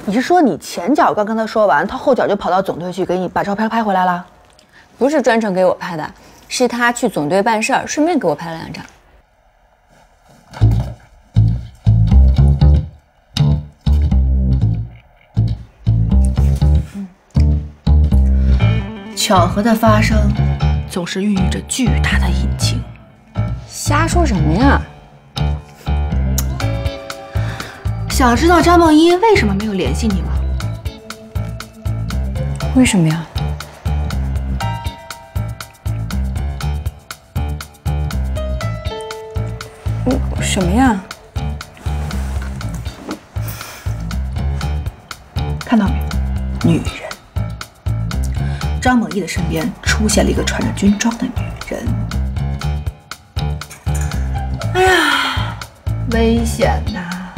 你是说你前脚刚跟他说完，他后脚就跑到总队去给你把照片拍回来了？ 不是专程给我拍的，是他去总队办事儿，顺便给我拍了2张。 巧合的发生，总是孕育着巨大的隐情。 瞎说什么呀？ 想知道张梦一为什么没有联系你吗？ 为什么呀？什么呀？ 看到没？女人。张梦一的身边出现了一个穿着军装的女人。哎呀，危险呐！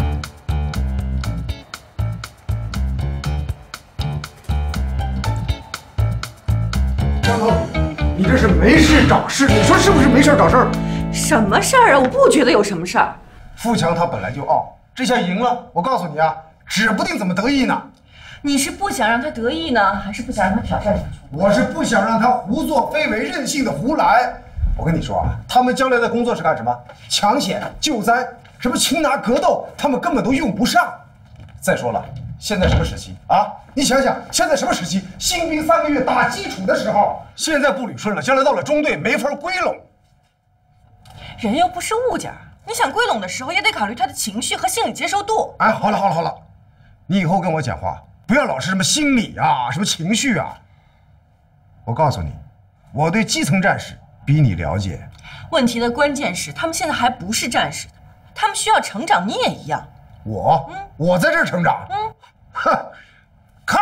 张总，你这是没事找事，你说是不是没事找事儿？ 什么事儿啊？我不觉得有什么事儿。 富强他本来就傲，这下赢了，我告诉你啊，指不定怎么得意呢。 你是不想让他得意呢，还是不想让他挑战下去？ 我是不想让他胡作非为、任性的胡来。我跟你说啊，他们将来的工作是干什么？抢险、救灾，什么擒拿格斗，他们根本都用不上。再说了，现在什么时期啊？你想想，现在什么时期？新兵3个月打基础的时候，现在不捋顺了，将来到了中队没法归拢。 人又不是物件，你想归拢的时候也得考虑他的情绪和心理接受度。 哎，好了，你以后跟我讲话不要老是什么心理啊，什么情绪啊。我告诉你，我对基层战士比你了解。 问题的关键是，他们现在还不是战士，他们需要成长，你也一样。 我在这儿成长。哼，咔！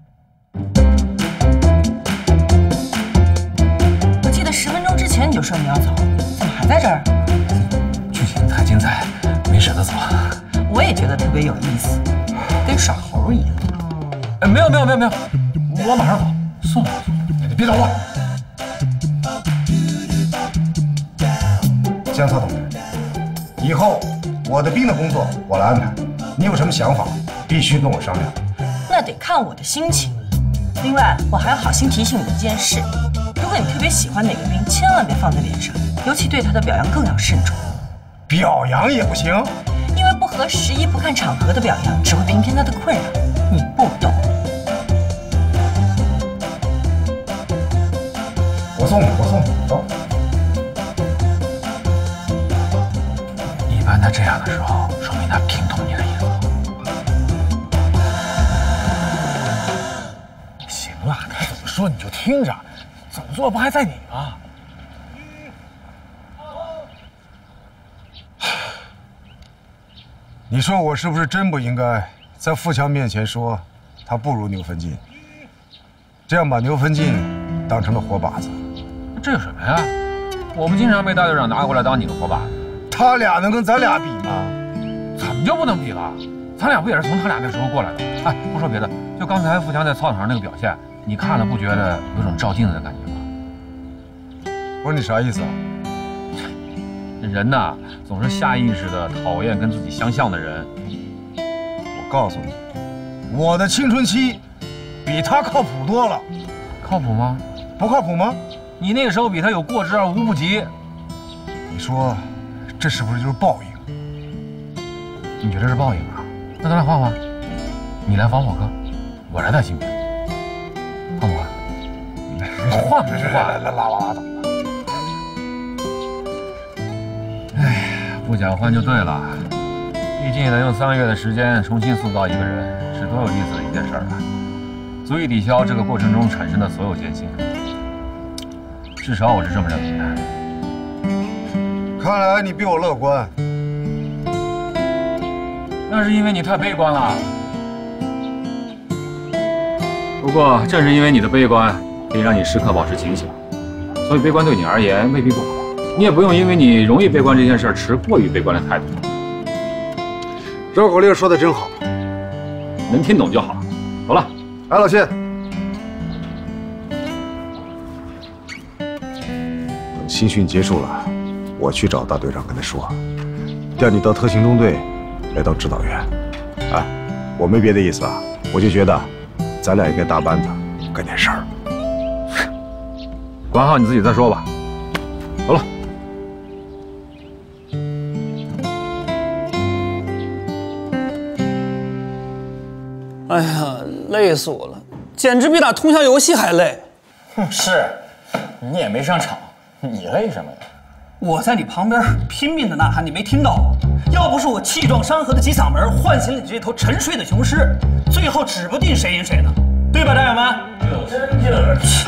我记得10分钟之前你就说你要走，怎么还在这儿？ 剧情太精彩，没舍得走。 我也觉得特别有意思，跟耍猴一样。 哎，没有，我马上走，送我。 你别走了。江策同志，以后我的兵的工作我来安排，你有什么想法必须跟我商量。 那得看我的心情。另外，我还要好心提醒你一件事：如果你特别喜欢哪个兵，千万别放在脸上，尤其对他的表扬更要慎重。 表扬也不行， 因为不合时宜、不看场合的表扬，只会平添他的困扰。你不懂。 我送你，走。 一般他这样的时候，说明他挺懂你的意思。行了，他怎么说你就听着，怎么做不还在你吗？ 你说我是不是真不应该在富强面前说他不如牛分进，这样把牛分进当成了活靶子？ 这有什么呀？我不经常被大队长拿过来当你的活靶子？ 他俩能跟咱俩比吗？ 怎么就不能比了？咱俩不也是从他俩那时候过来的？哎，不说别的，就刚才富强在操场上那个表现，你看了不觉得有种照镜子的感觉吗？ 不是你啥意思啊？ 人呐，总是下意识的讨厌跟自己相像的人。 我告诉你，我的青春期比他靠谱多了。 靠谱吗？ 不靠谱吗？ 你那个时候比他有过之而无不及。 你说，这是不是就是报应？ 你觉得是报应啊？那咱俩换换，你来防火科，我来带新兵，换不换？换不换？ 拉倒。 不讲换就对了，毕竟能用3个月的时间重新塑造一个人，是多有意思的一件事儿啊！足以抵消这个过程中产生的所有艰辛。至少我是这么认为的。 看来你比我乐观。 那是因为你太悲观了。不过正是因为你的悲观，可以让你时刻保持警醒，所以悲观对你而言未必不好。你也不用因为你容易悲观这件事持过于悲观的态度。 绕口令说的真好， 能听懂就好。走了， 哎，老谢，等新训结束了，我去找大队长跟他说，调你到特勤中队来当指导员。啊， 我没别的意思啊，我就觉得咱俩应该搭班子干点事儿。 管好你自己再说吧。走了。 哎呀，累死我了，简直比打通宵游戏还累。 是，你也没上场，你累什么呀？ 我在你旁边拼命的呐喊，你没听到吗？要不是我气壮山河的挤嗓门唤醒了你这头沉睡的雄狮，最后指不定谁赢谁呢，对吧，战友们？ 真就是气！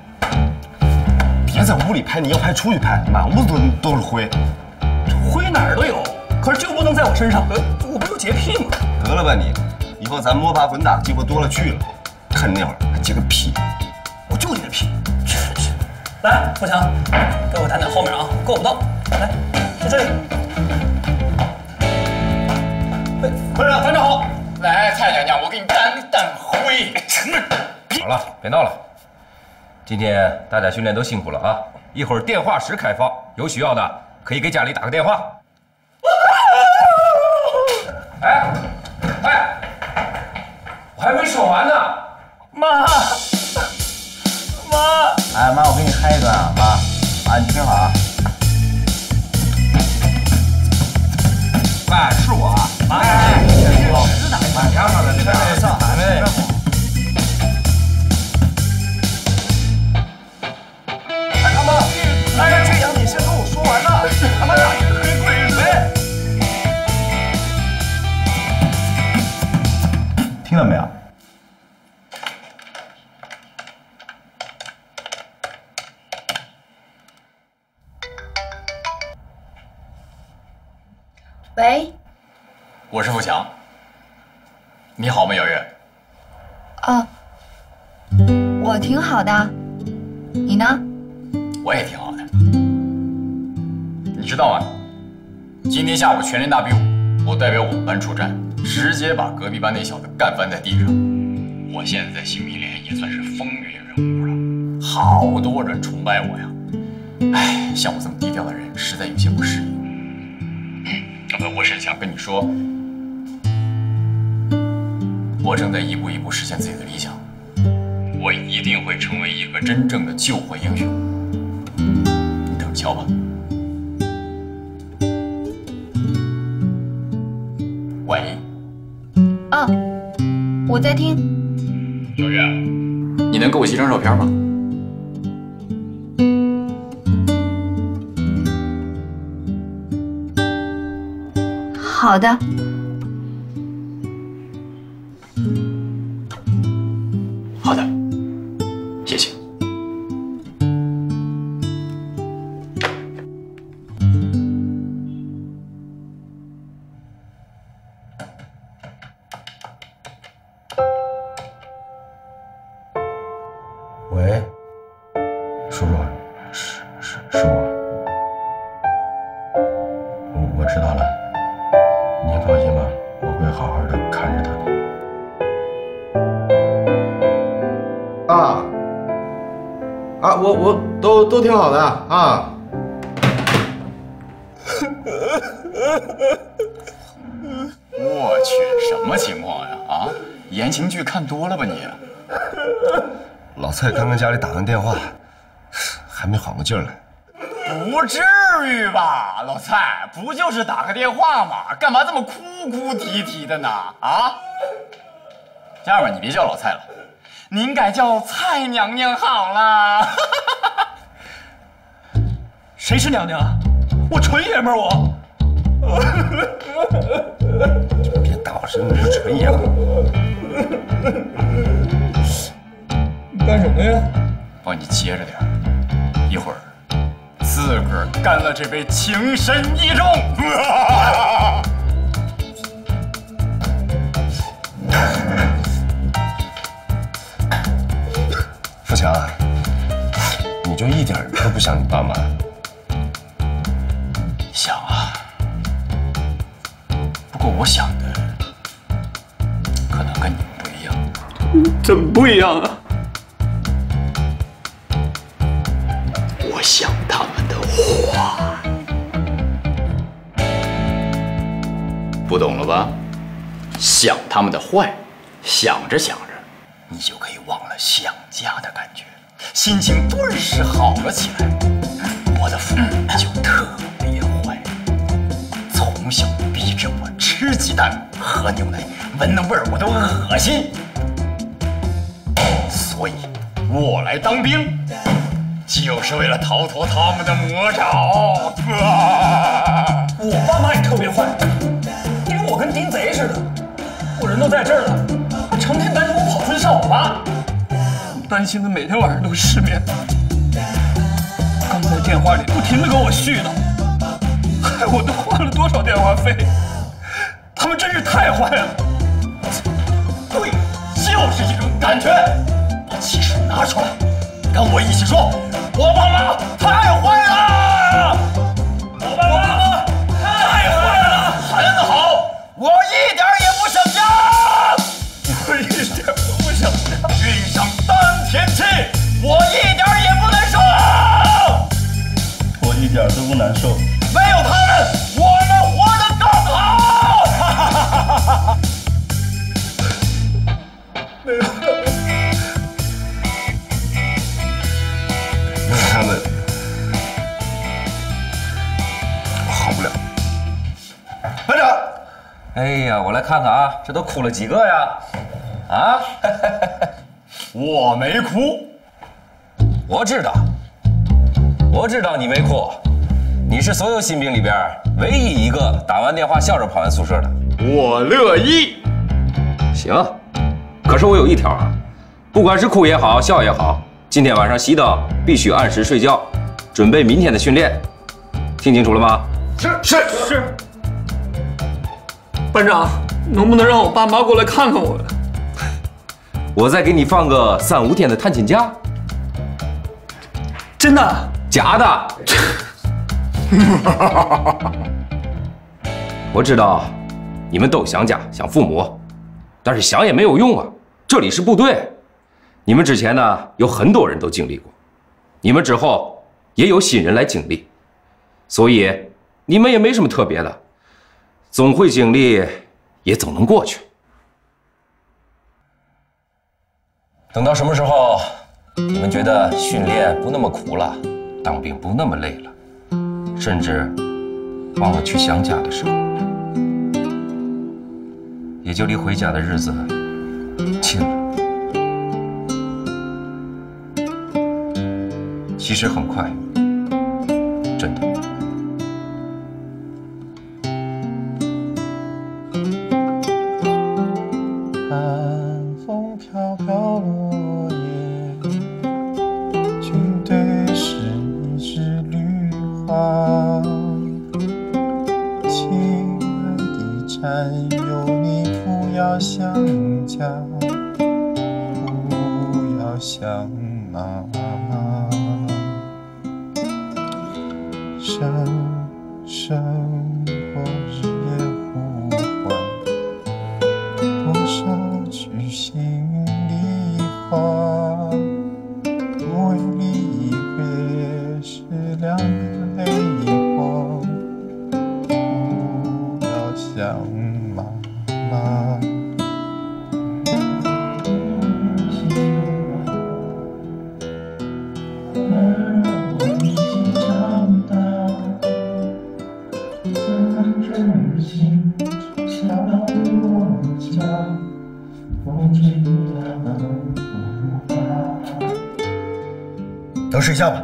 别在屋里拍，你要拍出去拍，满屋子都是灰。 灰哪儿都有，可是就不能在我身上，我不有洁癖吗？ 得了吧你，以后咱摸爬滚打的机会多了去了。看你那会儿还接个屁！ 我就你的屁！来，富强，给我弹点后面啊，够不到。来，在这里。团长，团长好。 来，蔡娘娘，我给你担一担灰。 好了，别闹了。今天大家训练都辛苦了啊！一会儿电话室开放，有需要的可以给家里打个电话。哎，我还没说完呢。 妈， 哎妈，我给你嗨一段啊，妈，你听好啊。 哎，是我啊。 哎， 是哪一把家伙的？这个上海呗。 哎，他妈，哎，这样你先跟我说完呢。他妈的，黑鬼子！听到没有？ 喂， 我是富强。你好吗，瑶月？ 哦，我挺好的，你呢？ 我也挺好的。你知道吗？今天下午全连大比武，我代表我们班出战，直接把隔壁班那小子干翻在地上。我现在在新米连也算是风云人物了，好多人崇拜我呀。哎，像我这么低调的人，实在有些不适应。我是想跟你说，我正在一步一步实现自己的理想，我一定会成为一个真正的救火英雄。你等着瞧吧。喂。 哦，我在听。 小月，你能给我寄张照片吗？ 好的。 好的，谢谢。 喂，叔叔，是我。我知道了，您放心吧，我会好好的看着他的。我都挺好的啊。 我去，什么情况呀？啊，言情剧看多了吧你？ 老蔡刚跟家里打完电话，还没缓过劲儿来。 不至于吧，老蔡，不就是打个电话吗？干嘛这么哭哭啼啼的呢？啊？这样吧，你别叫老蔡了，您改叫蔡娘娘好了。 谁是娘娘？我纯爷们儿我。 别大声，你是纯爷们。 你干什么呀？ 帮你接着点，一会儿自个儿干了这杯情深意重。 富强，你就一点都不像你爸妈。 想啊，不过我想的可能跟你们不一样。 怎么不一样啊？ 我想他们的话，不懂了吧？ 想他们的坏，想着想着，你就可以忘了想家的感觉，心情顿时好了起来。我的父母就特别坏，从小逼着我吃鸡蛋、喝牛奶，闻那味儿我都恶心。所以，我来当兵，就是为了逃脱他们的魔爪。 我爸妈也特别坏，因为我跟盯贼似的，我人都在这儿了，他成天担心我跑出去上网吧，担心的每天晚上都失眠。刚才电话里不停地跟我絮叨，害我都花了多少电话费，他们真是太坏了。 对，就是这种感觉。把汽水拿出来，跟我一起说，我爸妈太坏了。我爸妈太坏了。很好，我一点也不想家。 我一点都不想家。 遇上丹田气，我一点也不难受。 我一点都不难受。 没有他们，我们活得更好。 没有他们，我好不了。 班长， 哎呀，我来看看啊，这都哭了几个呀？啊？ 我没哭。 我知道你没哭，你是所有新兵里边唯一一个打完电话笑着跑完宿舍的。 我乐意。 行，可是我有一条啊，不管是哭也好，笑也好，今天晚上熄灯，必须按时睡觉，准备明天的训练，听清楚了吗？ 是。班长，能不能让我爸妈过来看看我呀？ 我再给你放个3、5天的探亲假。 真的？ 假的。我知道你们都想家想父母，但是想也没有用啊，这里是部队。你们之前呢有很多人都经历过，你们之后也有新人来经历，所以你们也没什么特别的，总会经历，也总能过去。等到什么时候你们觉得训练不那么苦了，当兵不那么累了，甚至忘了去想家的时候，也就离回家的日子近了。其实很快，真的。 寒风飘飘落叶，军队是一枝绿花。亲爱的战友，你不要想家，不要想妈妈。生活日夜呼唤，多少句心里话。我有你一别时，两个泪光。不要想妈妈。 都睡觉吧。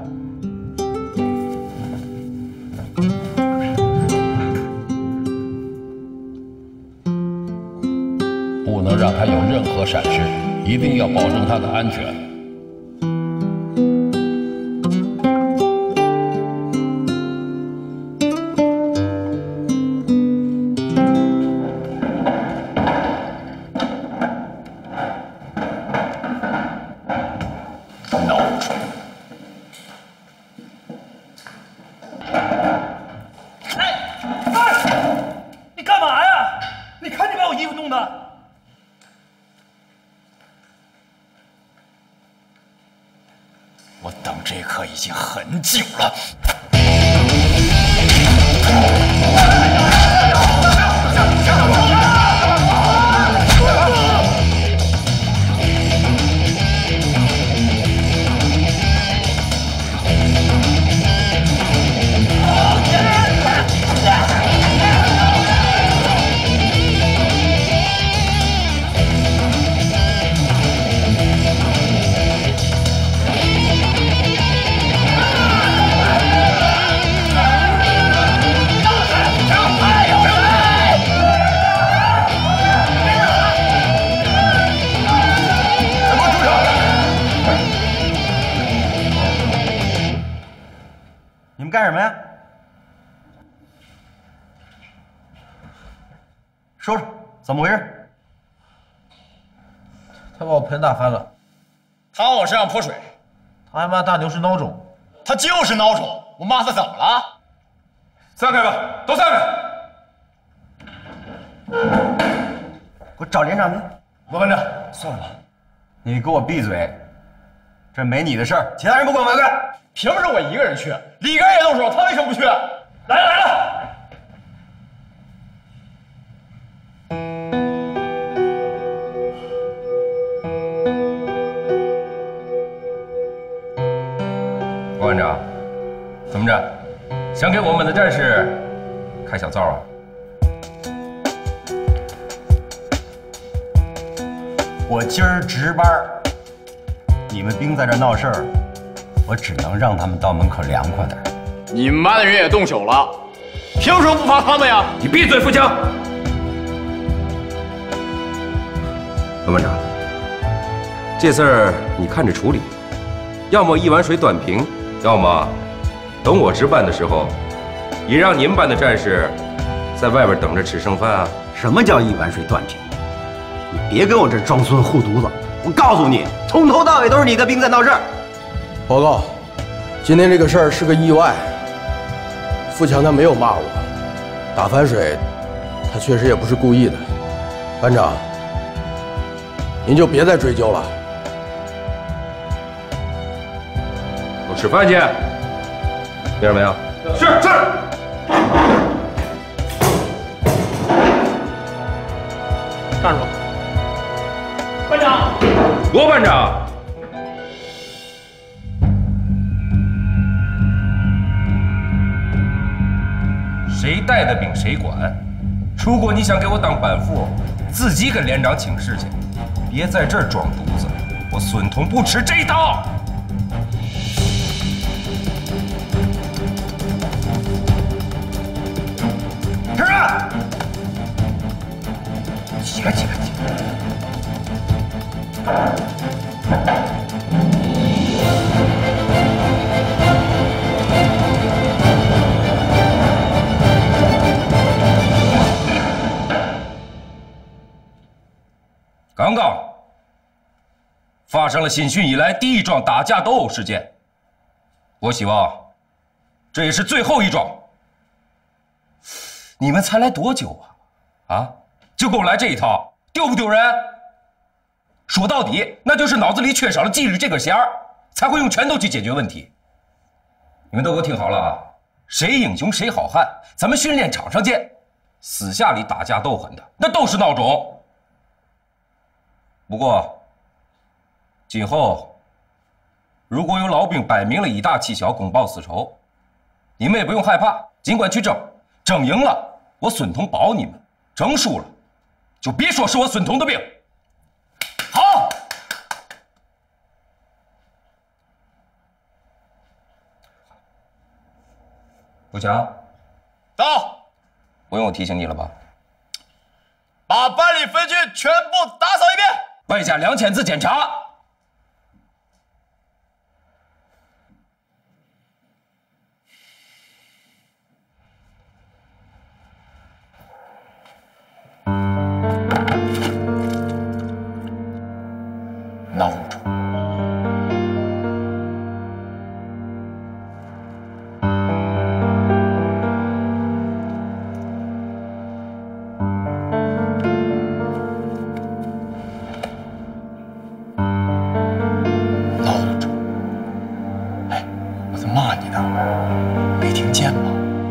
不能让他有任何闪失，一定要保证他的安全。 我等这一刻已经很久了。 说说怎么回事？ 他把我盆打翻了， 他往我身上泼水， 他还骂大牛是孬种， 他就是孬种，我骂他怎么了？ 散开吧，都散开！ 给我找连长去。 罗班长， 算了吧，你给我闭嘴，这没你的事儿，其他人不管我要干。 凭什么我一个人去？李根也动手，他为什么不去？来了来了！ 罗班长，怎么着？想给我们的战士开小灶啊？ 我今儿值班，你们兵在这闹事儿，我只能让他们到门口凉快点。 你们班的人也动手了，凭什么不罚他们呀？ 你闭嘴，富强！罗班长，这事儿你看着处理，要么一碗水端平，要么等我值班的时候，也让你们班的战士在外边等着吃剩饭啊。 什么叫一碗水端平？你别跟我这装孙护犊子！我告诉你，从头到尾都是你的兵在闹事儿。 报告，今天这个事儿是个意外。富强他没有骂我，打翻水，他确实也不是故意的。班长，您就别再追究了。 都吃饭去，听着没有？是。 站住！班长， 罗班长。谁带的兵谁管。如果你想给我当板斧，自己跟连长请示去，别在这儿装犊子。我孙通不吃这一套。 吃饭。起来！ 刚刚发生了新训以来第一桩打架斗殴事件，我希望这也是最后一桩。你们才来多久啊？就给我来这一套，丢不丢人？说到底，那就是脑子里缺少了纪律这根弦儿，才会用拳头去解决问题。你们都给我听好了啊！谁英雄谁好汉，咱们训练场上见，私下里打架斗狠的那都是孬种。不过，今后如果有老兵摆明了以大欺小、公报私仇，你们也不用害怕，尽管去争，争赢了我孙通保你们，争输了就别说是我孙通的兵。好。富强， 到。 不用我提醒你了吧？ 把班里分区全部打扫一遍。 外加2000次检查。 孬种。骂你呢，没听见吗？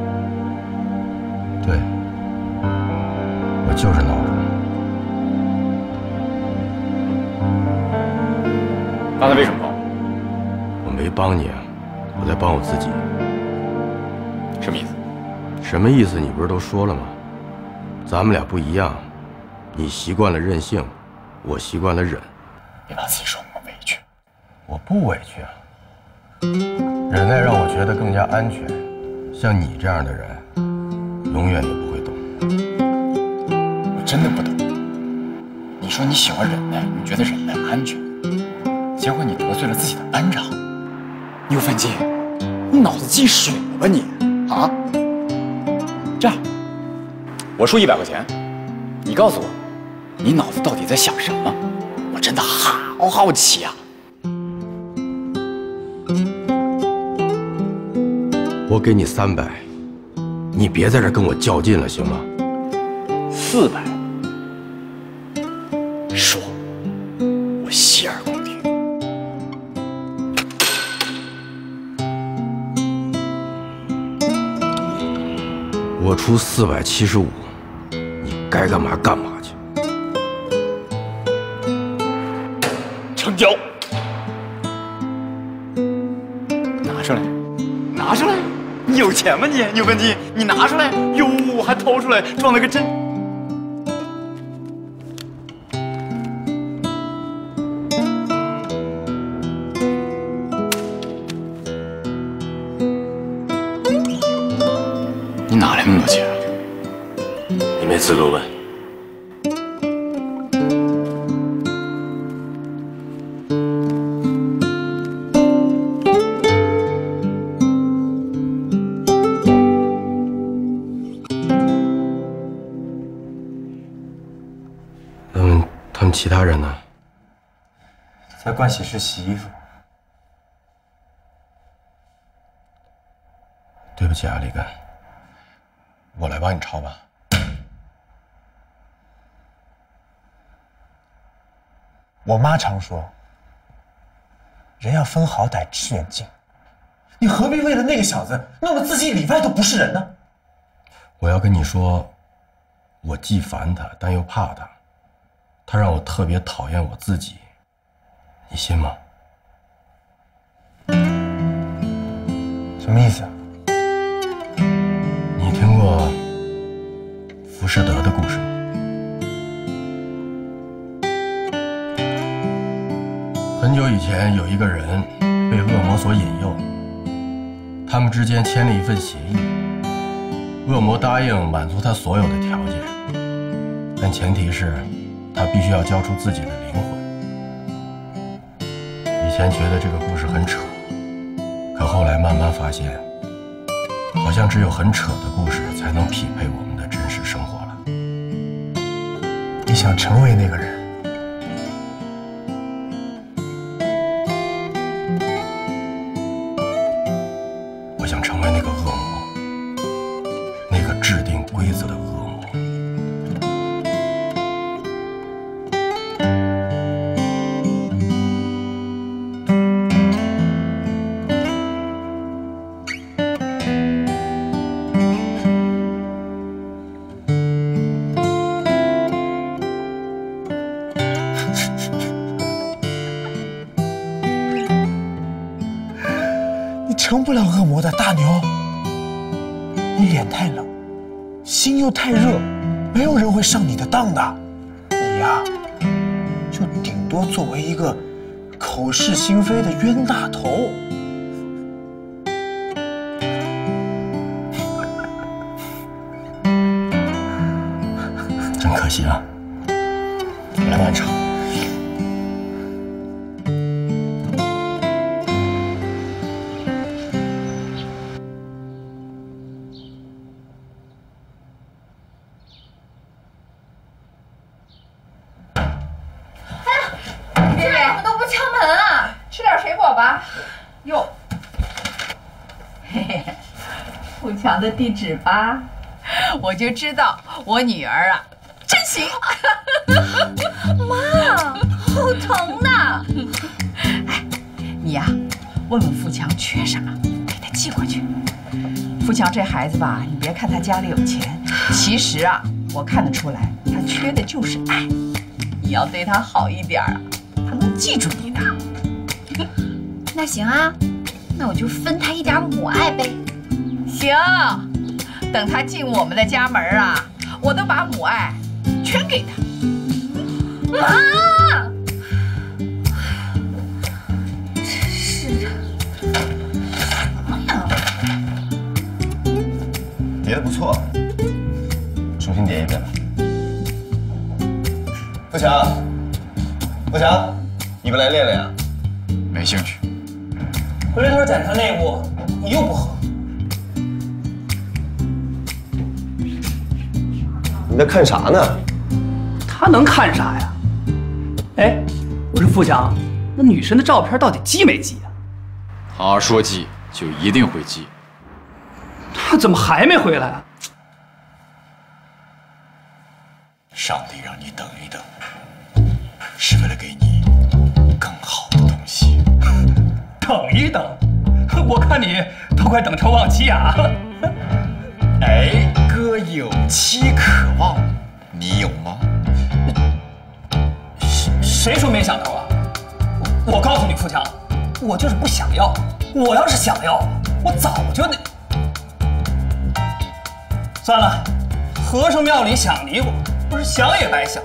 对，我就是孬种。 刚才为什么跑？ 我没帮你啊，我在帮我自己。 什么意思？ 什么意思？你不是都说了吗？咱们俩不一样，你习惯了任性，我习惯了忍。 别把自己说那么委屈。 我不委屈啊。忍耐让我觉得更加安全，像你这样的人，永远也不会懂。 我真的不懂。你说你喜欢忍耐，你觉得忍耐安全，结果你得罪了自己的班长。牛粪鸡，你脑子进水了吧你？啊？这样，我出100块钱， 你告诉我，你脑子到底在想什么？我真的好好奇啊！ 我给你300，你别在这跟我较劲了，行吗 ？400，说，我洗耳恭听。 我出475，你该干嘛干嘛去。 成交。拿出来，拿出来！你有钱吗你？你有问题？你拿出来！哟，还掏出来，装了个真。你哪来那么多钱？ 你没资格问。他们其他人呢？ 在盥洗室洗衣服。 对不起啊，李根，我来帮你抄吧。 我妈常说，人要分好歹，志远近。你何必为了那个小子弄得自己里外都不是人呢？ 我要跟你说，我既烦他，但又怕他。他让我特别讨厌我自己，你信吗？ 什么意思啊？ 你听过浮士德的故事吗？很久以前，有一个人被恶魔所引诱，他们之间签了一份协议，恶魔答应满足他所有的条件，但前提是他必须要交出自己的灵魂。以前觉得这个故事很扯，可后来慢慢发现，好像只有很扯的故事才能匹配我们的真实生活了。 你想成为那个人？ 我想成为那个恶魔，那个制定规则的恶魔。 成不了恶魔的大牛，你脸太冷，心又太热，没有人会上你的当的。你呀，就顶多作为一个口是心非的冤大头。 真可惜啊！我来帮你抄。 强的地址吧，我就知道我女儿啊，真行。 妈，好疼呐！ 哎，你呀，问问富强缺什么，给他寄过去。富强这孩子吧，你别看他家里有钱，其实啊，我看得出来，他缺的就是爱。你要对他好一点啊，他能记住你的。 那行啊，那我就分他一点母爱呗。 行，等他进我们的家门啊，我都把母爱全给他。 妈，真是的，什么呀？ 叠得不错，重新叠一遍吧。富强，富强，你不来练练啊？ 没兴趣。 回头展开那一步，你又不喝。 你在看啥呢？ 他能看啥呀？哎，我说富强，那女神的照片到底寄没寄啊？ 他说寄就一定会寄。 他怎么还没回来啊？ 上帝让你等一等，是为了给你更好的东西。 等一等，我看你都快等成忘妻啊！ 哎，哥有妻可望，你有吗？ 谁说没想到啊？我告诉你，富强，我就是不想要。我要是想要，我早就那……算了，和尚庙里想你我是想也白想。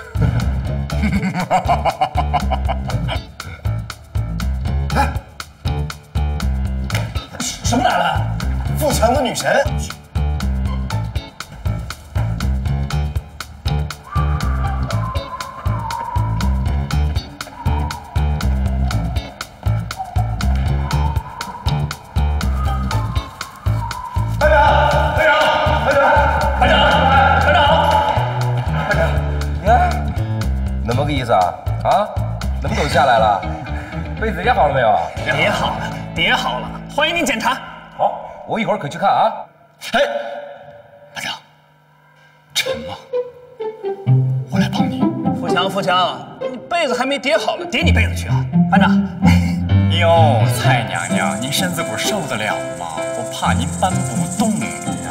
哎， 什么来了？ 富强的女神。 怎么个意思啊？啊，怎么都下来了？被子叠好了没有？ 叠好了，叠好了，欢迎您检查。 好，我一会儿可去看啊。 哎，班长，沉吗？我来帮你。 富强，你被子还没叠好了，叠你被子去啊，班长。 哟，蔡娘娘，您身子骨受得了吗？我怕您搬不动呀。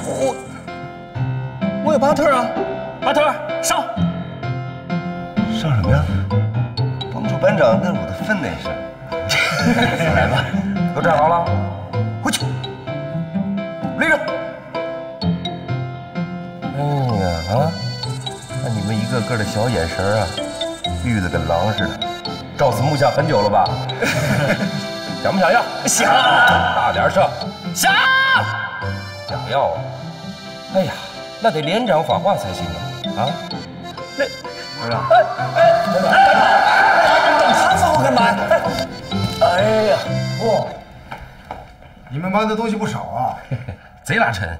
我有巴特啊，巴特上。 上什么呀？帮助班长，那是我的分内事。来吧，都站好了，回去。立正。哎呀啊！看你们一个个的小眼神啊，绿的跟狼似的，照死木像很久了吧？想不想要？ 想。 大点声。 想。 想要啊？哎呀，那得连长发话才行啊！啊？ 那。 班长， 等他伺候干嘛？ 哎呀， 不，你们搬的东西不少啊， 贼拉沉。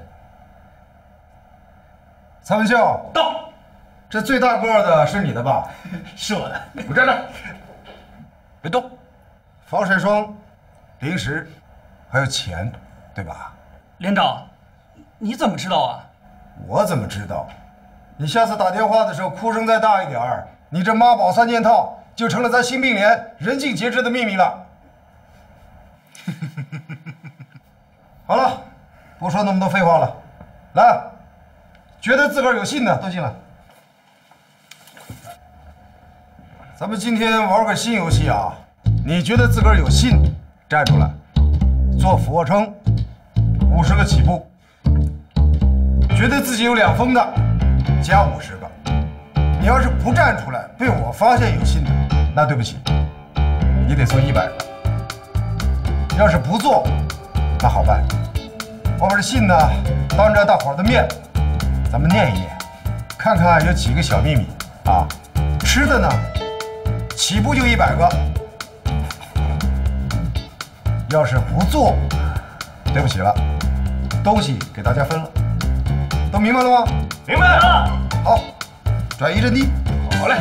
蔡文秀到， 这最大个的是你的吧？ 是我的。 我站着，别动。 防晒霜、零食，还有钱，对吧？ 连长，你怎么知道啊？ 我怎么知道？你下次打电话的时候哭声再大一点儿，你这妈宝3件套就成了咱新兵连人尽皆知的秘密了。好了，不说那么多废话了，来，觉得自个儿有信的都进来。咱们今天玩个新游戏啊，你觉得自个儿有信，站出来，做俯卧撑，50个起步。觉得自己有2分的，加50个。你要是不站出来，被我发现有信的，那对不起，你得做100个。要是不做，那好办，我把这信呢当着大伙儿的面，咱们念一念，看看有几个小秘密啊。吃的呢，起步就100个。要是不做，对不起了，东西给大家分了。都明白了吗？ 明白了。 好，转移阵地。 好嘞。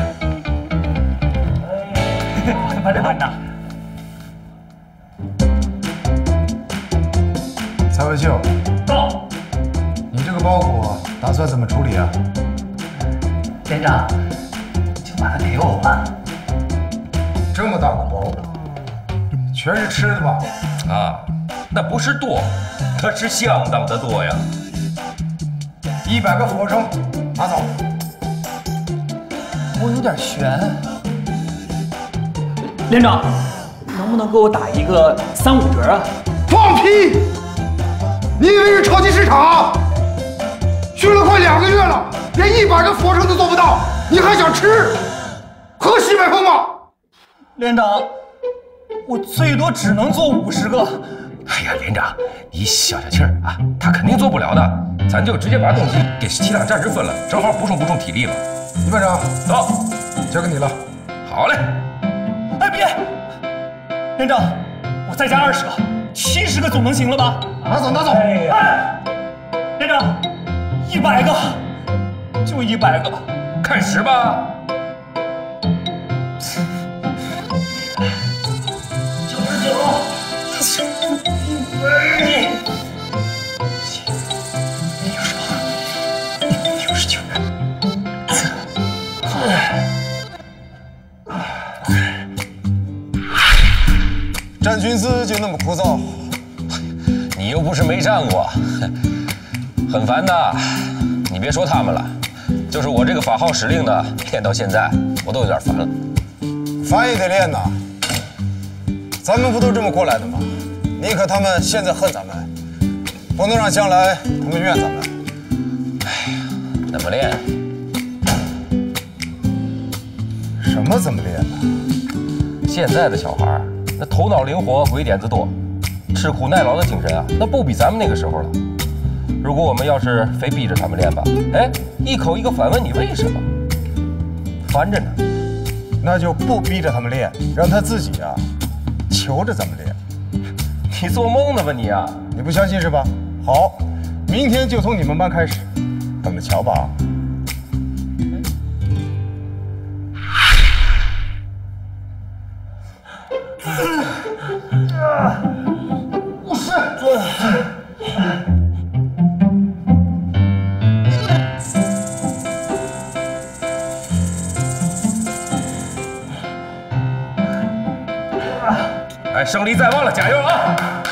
班长。 蔡文秀， 到。 你这个包裹打算怎么处理啊？ 连长，就把它给我吧。 这么大个包，全是吃的吧？ 啊，那不是多，那是相当的多呀。 100个俯卧撑，拿走。 我有点悬。连长，能不能给我打一个3、5折啊？ 放屁！你以为是超级市场？训了快2个月了，连100个俯卧撑都做不到，你还想吃？喝西北风吗？ 连长，我最多只能做50个。 哎呀，连长，你消消气儿啊，他肯定做不了的。咱就直接把东西给其他战士分了，正好补充体力嘛。 李班长， 走， 交给你了。 好嘞。 哎，别！连长，我再加20个，70个总能行了吧？ 拿走，拿走。 哎，连长，100个，就100个吧。 看实吧。 心思就那么枯燥？ 你又不是没站过，很烦的。你别说他们了，就是我这个法号使令的，练到现在我都有点烦了。 烦也得练呐，咱们不都这么过来的吗？宁可他们现在恨咱们，不能让将来他们怨咱们。 哎呀，怎么练？ 什么怎么练呢？ 现在的小孩那头脑灵活，鬼点子多，吃苦耐劳的精神啊，那不比咱们那个时候了。如果我们要是非逼着他们练吧，哎，一口一个反问你为什么，烦着呢。 那就不逼着他们练，让他自己啊，求着咱们练。 你做梦呢吧你啊！ 你不相信是吧？好，明天就从你们班开始，等着瞧吧。 不是。 哎，胜利在望了，加油啊！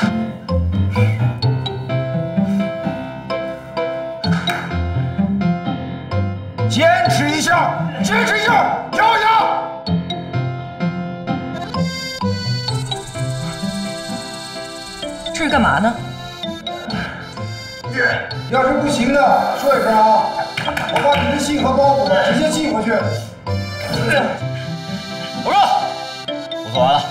坚持一下，坚持一下，咬一咬。 这是干嘛呢？ 要是不行的，说一声啊，我把你的信和包裹直接寄回去。 我说，我做完了。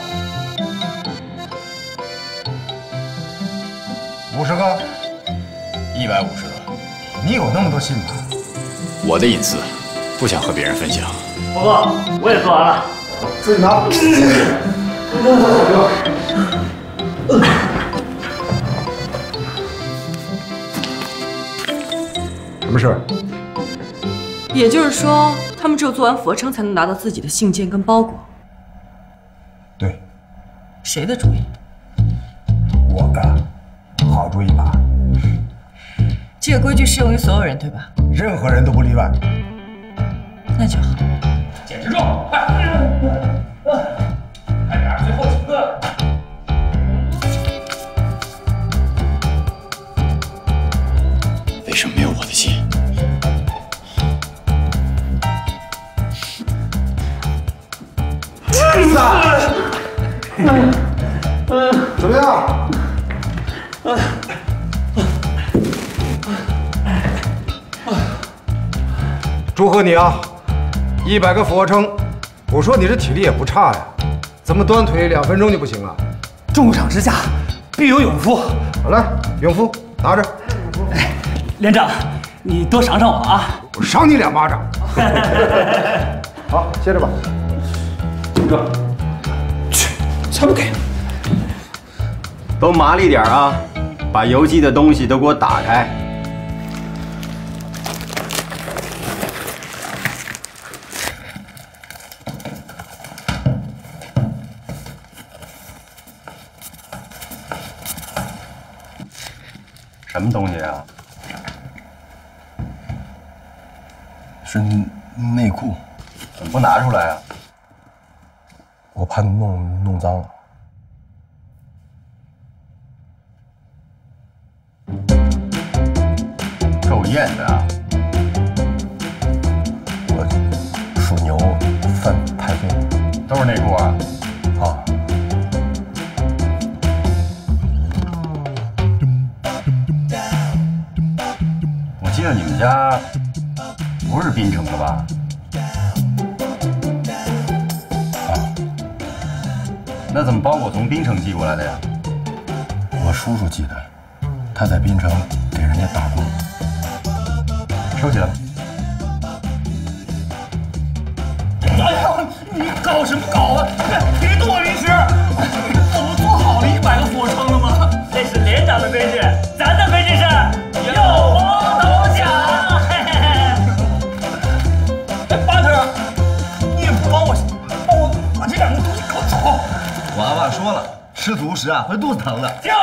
50个 ，150个。 你有那么多信吗？ 我的隐私，不想和别人分享。 报告，我也做完了， 自己拿。什么事？ 也就是说，他们只有做完俯卧撑才能拿到自己的信件跟包裹。 对。 谁的主意？ 我干。 好主意吧？ 这个规矩适用于所有人，对吧？ 任何人都不例外。 那就好。 坚持住，快！快点，最后几个。 为什么没有我的信？ 怎么样？ 祝贺你啊！100个俯卧撑，我说你这体力也不差呀，怎么端腿2分钟就不行了？ 重赏之下必有勇夫。 好来，勇夫拿着。 哎，连长，你多赏赏我啊！ 我赏你2巴掌。好，歇着吧。 警哥， 去，才不给！都麻利点啊！ 把邮寄的东西都给我打开！什么东西啊？ 是内裤， 怎么不拿出来啊？ 我怕弄脏了。 够艳的啊！ 我属牛，犯太岁， 都是内裤啊！ 啊！ 我记得你们家不是槟城的吧？ 啊！ 那怎么包裹从槟城寄过来的呀？ 我叔叔寄的，他在槟城给人家打工。 收起来吧。 哎呀，你搞什么搞啊？别动我律师！我不做好了100个俯卧撑了吗？这是连长的规矩，咱的规矩是有谋投降。哎，巴特，你也不帮我把这2个东西搞走。 我阿爸说了，吃独食啊会肚子疼的。 就是。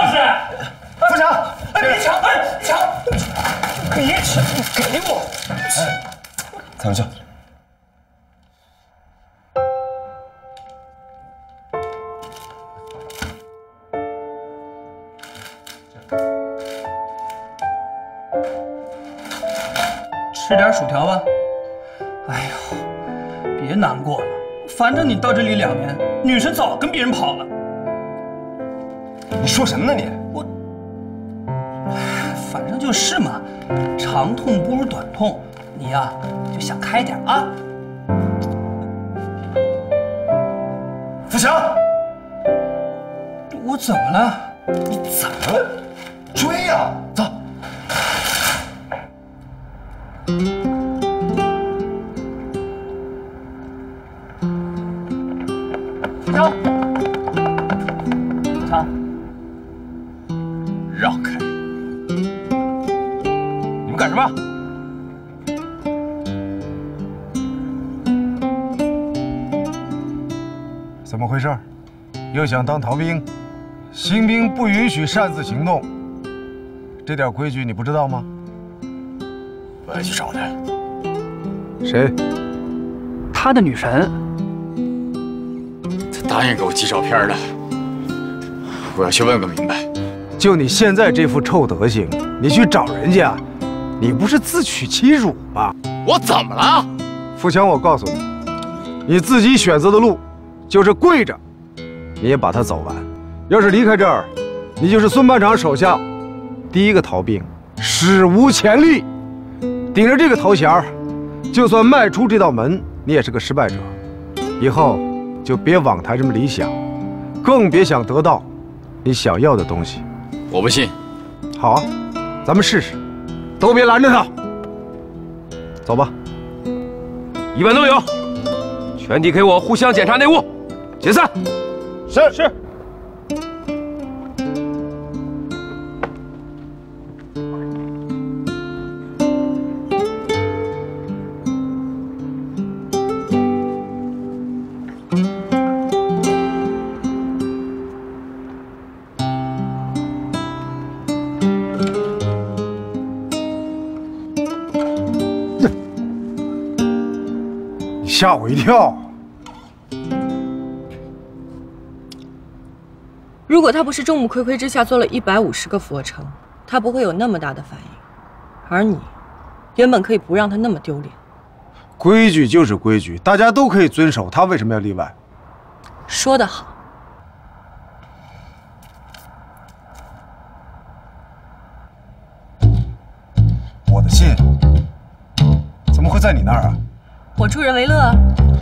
副长，哎，别抢，哎，抢！别抢，给我。 开玩笑。 吃点薯条吧。哎呦，别难过了，反正你到这里2年，女神早跟别人跑了。 你说什么呢你？ 反正就是嘛，长痛不如短痛，你呀就想开点啊。 富强， 我怎么了？ 你怎么了？追呀，走。 富强，富强， 让开！ 你们干什么？ 怎么回事？又想当逃兵？新兵不允许擅自行动，这点规矩你不知道吗？ 我要去找他。 谁？ 他的女神。 他答应给我寄照片的，我要去问个明白。 就你现在这副臭德行，你去找人家，你不是自取其辱吗？ 我怎么了？ 富强，我告诉你，你自己选择的路，就是跪着，你也把它走完。要是离开这儿，你就是孙班长手下第一个逃兵，史无前例。顶着这个头衔，就算迈出这道门，你也是个失败者。以后就别妄谈什么理想，更别想得到你想要的东西。 我不信。 好啊，咱们试试，都别拦着他。走吧。 一班都有，全体给我互相检查内务。解散。 是。吓我一跳！ 如果他不是众目睽睽之下做了150个俯卧撑，他不会有那么大的反应。而你，原本可以不让他那么丢脸。 规矩就是规矩，大家都可以遵守，他为什么要例外？ 说得好。 我的信怎么会在你那儿啊？ 我助人为乐，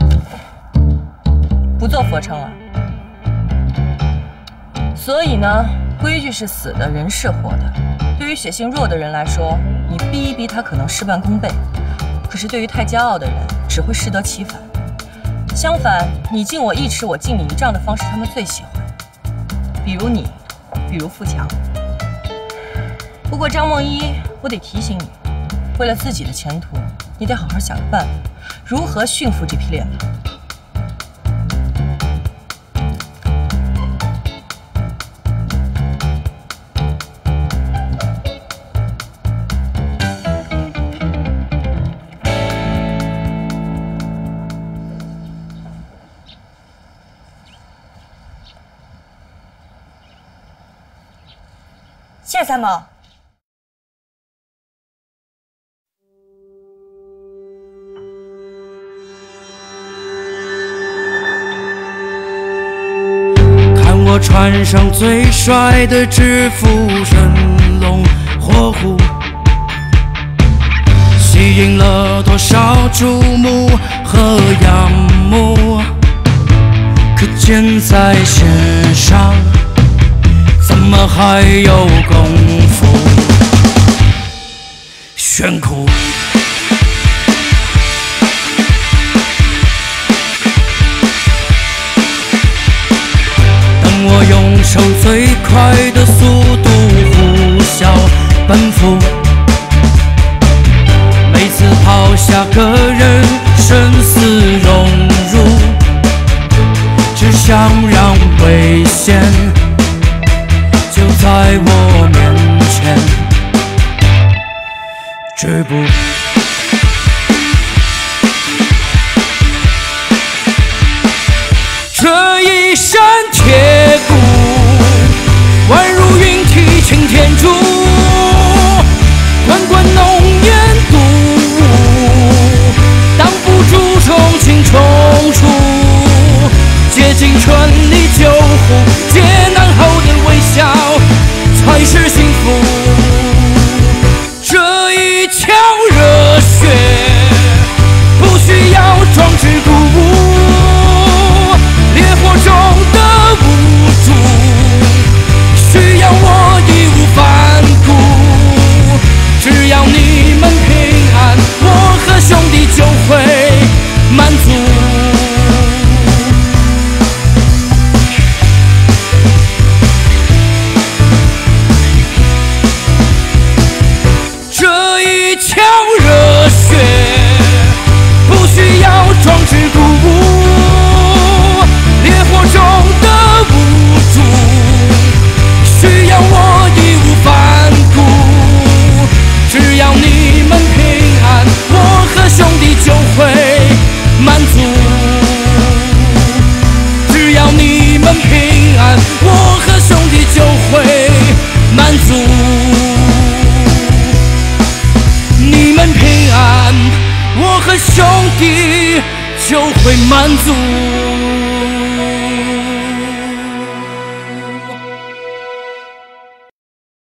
不做俯卧撑了。所以呢，规矩是死的，人是活的。对于血性弱的人来说，你逼一逼他可能事半功倍；可是对于太骄傲的人，只会适得其反。相反，你敬我1尺，我敬你1丈的方式，他们最喜欢。比如你，比如富强。不过张梦一，我得提醒你，为了自己的前途，你得好好想个办法，如何驯服这匹烈马。 谢谢三毛。 我穿上最帅的制服，神龙活虎，吸引了多少注目和仰慕。可箭在弦上，怎么还有功夫炫酷？我用手最快的速度呼啸奔赴，每次抛下个人生死融入，只想让危险就在我面前止步。这一身铁骨，宛如云梯擎天柱，滚滚浓烟堵和兄弟就会满足。